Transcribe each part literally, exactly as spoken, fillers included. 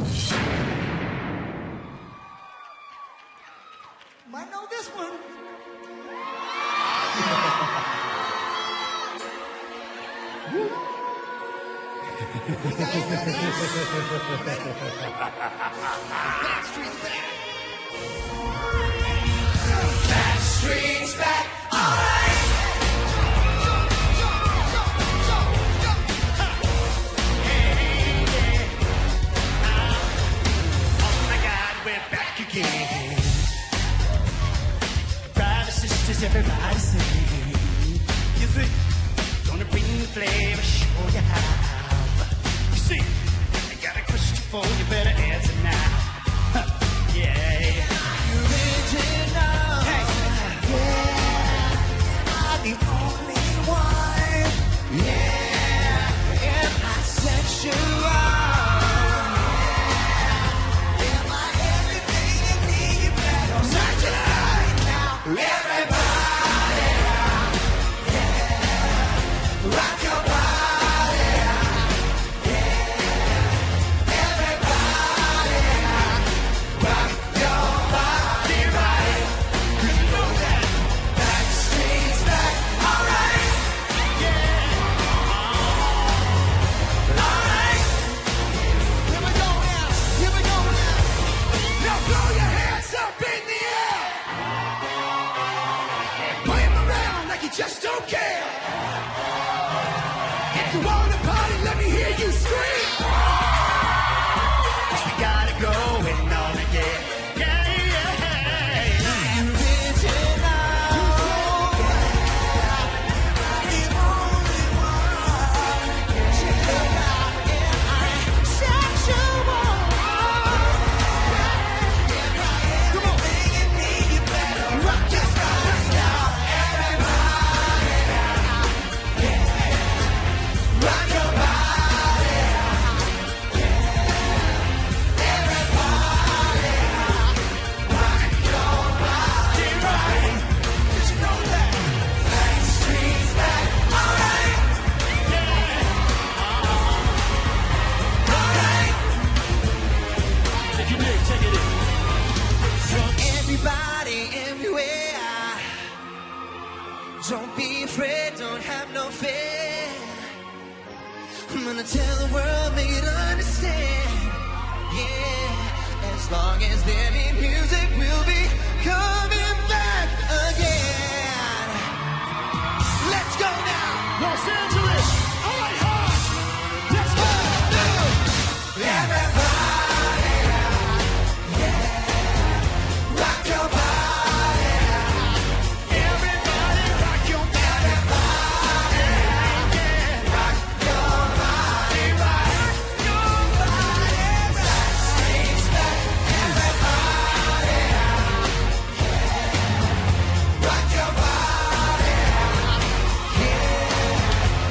Might know this one. You guys ready? Backstreet's back. Backstreet's back. All right. Oh my God, we're back again. Brothers, sisters, everybody sing. You see, gonna bring the flavor, show you how. You see, I got a question for you, better answer now. Huh. Yeah, original. Hey. Yeah, I'm the only one. Yeah, am I sexual? Am I everything you need? You better search it right now. Everybody, yeah, rock your body. Just don't care. If you want to party, let me hear you scream. 'Cause we got it going on again. Yeah, yeah, yeah. Original. The only one. Check it out, am I sexual? Come on, singing me, you better rock your body now. Rock your body, yeah. Everybody, rock your body right. Did you know that? Backstreet's back, all right. Yeah, all right. Take it in, take it in. So everybody, everywhere, don't be afraid, don't have no fear. I'm gonna tell the world, make it understand. Yeah, as long as there be music, we'll be coming back again. Let's go now, Los Angeles. All right, Hoss. Let's go. Everybody, yeah, rock your body. Everybody, rock your body. Everybody, yeah, rock your body right. Your body right. Backstreet's back. Everybody, yeah, rock your body. Yeah,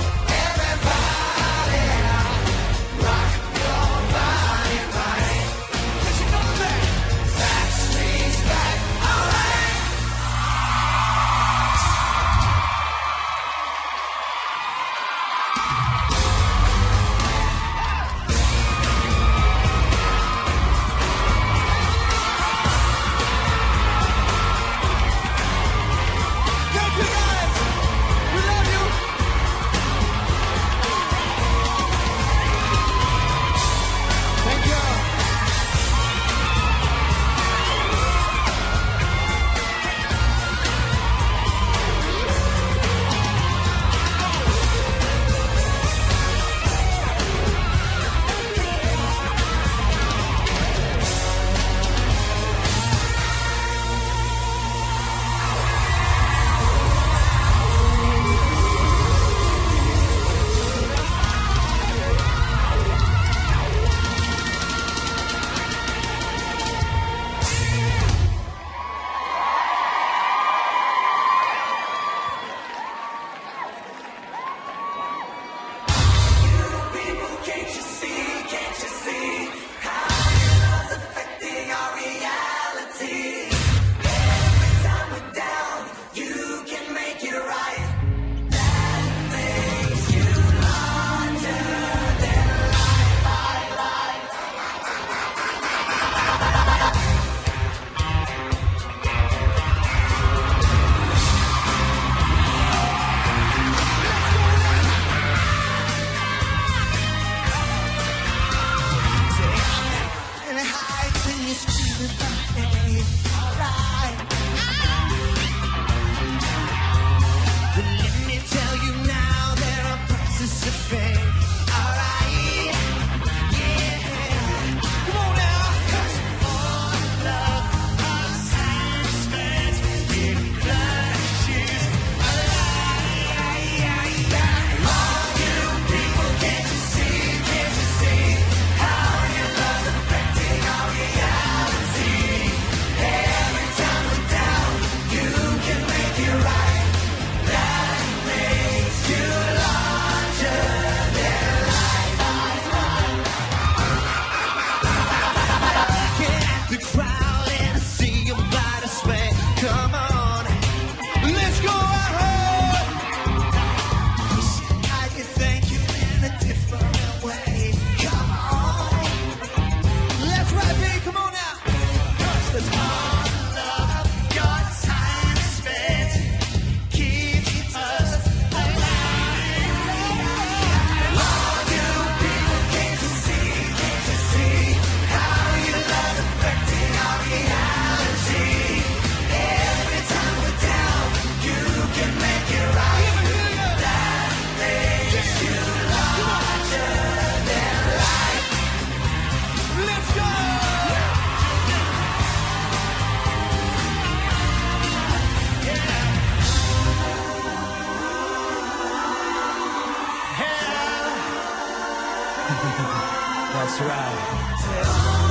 That's right.